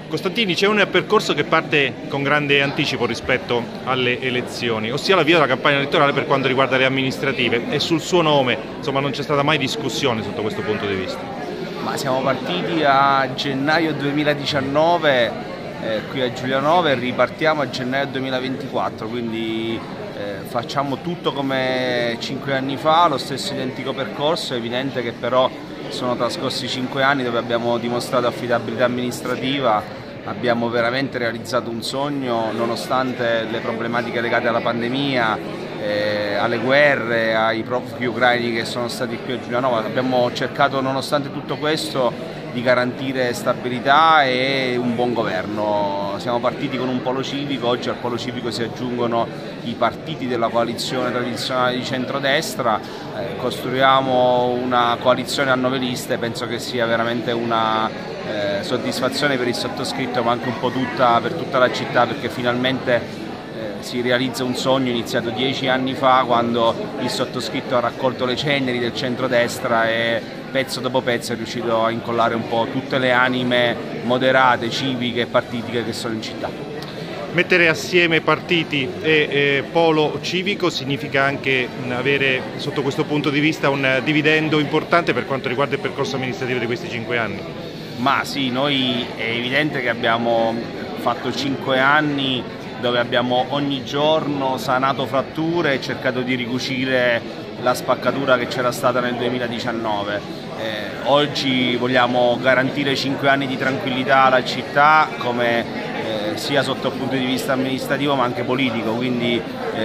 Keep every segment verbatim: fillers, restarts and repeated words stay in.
Costantini, c'è un percorso che parte con grande anticipo rispetto alle elezioni, ossia l'avvio della campagna elettorale per quanto riguarda le amministrative, e sul suo nome insomma, non c'è stata mai discussione sotto questo punto di vista. Ma siamo partiti a gennaio duemiladiciannove eh, qui a Giulianova e ripartiamo a gennaio duemilaventiquattro, quindi eh, facciamo tutto come cinque anni fa, lo stesso identico percorso. È evidente che però sono trascorsi cinque anni dove abbiamo dimostrato affidabilità amministrativa, abbiamo veramente realizzato un sogno nonostante le problematiche legate alla pandemia, eh, alle guerre, ai profughi ucraini che sono stati qui a Giulianova. Abbiamo cercato nonostante tutto questo di garantire stabilità e un buon governo. Siamo partiti con un polo civico, oggi al polo civico si aggiungono i partiti della coalizione tradizionale di centrodestra, eh, costruiamo una coalizione a nove liste. Penso che sia veramente una eh, soddisfazione per il sottoscritto, ma anche un po' tutta, per tutta la città, perché finalmente eh, si realizza un sogno iniziato dieci anni fa, quando il sottoscritto ha raccolto le ceneri del centrodestra e pezzo dopo pezzo è riuscito a incollare un po' tutte le anime moderate, civiche e partitiche che sono in città. Mettere assieme partiti e eh, polo civico significa anche avere sotto questo punto di vista un dividendo importante per quanto riguarda il percorso amministrativo di questi cinque anni. Ma sì, noi è evidente che abbiamo fatto cinque anni dove abbiamo ogni giorno sanato fratture e cercato di ricucire la spaccatura che c'era stata nel duemiladiciannove. Eh, oggi vogliamo garantire cinque anni di tranquillità alla città, come eh, sia sotto il punto di vista amministrativo ma anche politico, quindi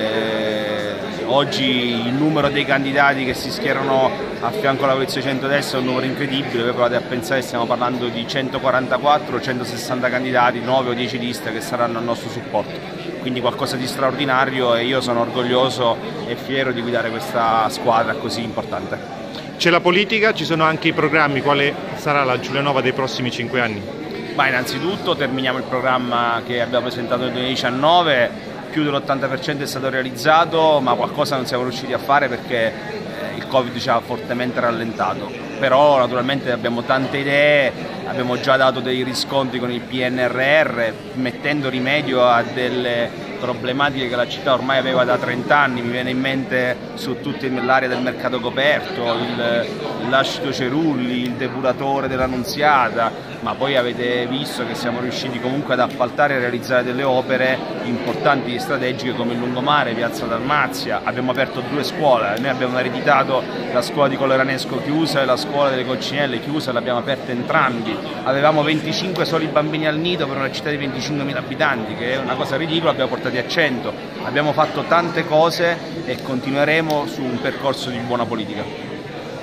eh, oggi il numero dei candidati che si schierano a fianco alla coalizione centrodestra è un numero incredibile. Voi provate a pensare che stiamo parlando di centoquarantaquattro centosessanta candidati, nove o dieci liste che saranno al nostro supporto. Quindi qualcosa di straordinario, e io sono orgoglioso e fiero di guidare questa squadra così importante. C'è la politica, ci sono anche i programmi. Quale sarà la Giulianova dei prossimi cinque anni? Ma innanzitutto terminiamo il programma che abbiamo presentato nel duemiladiciannove, più dell'ottanta per cento è stato realizzato, ma qualcosa non siamo riusciti a fare perché eh, il Covid ci ha fortemente rallentato. Però naturalmente abbiamo tante idee, abbiamo già dato dei riscontri con il P N R R, mettendo rimedio a delle problematiche che la città ormai aveva da trenta anni. Mi viene in mente su tutta l'area del mercato coperto, il, l'ascito Cerulli, il depuratore dell'Annunziata, ma poi avete visto che siamo riusciti comunque ad appaltare e realizzare delle opere importanti e strategiche come il lungomare, Piazza Dalmazia. Abbiamo aperto due scuole, noi abbiamo ereditato la scuola di Coleranesco chiusa e la scuola delle Coccinelle chiusa, l'abbiamo aperta entrambi. Avevamo venticinque soli bambini al nido per una città di venticinquemila abitanti, che è una cosa ridicola, abbiamo portati a cento. Abbiamo fatto tante cose e continueremo su un percorso di buona politica.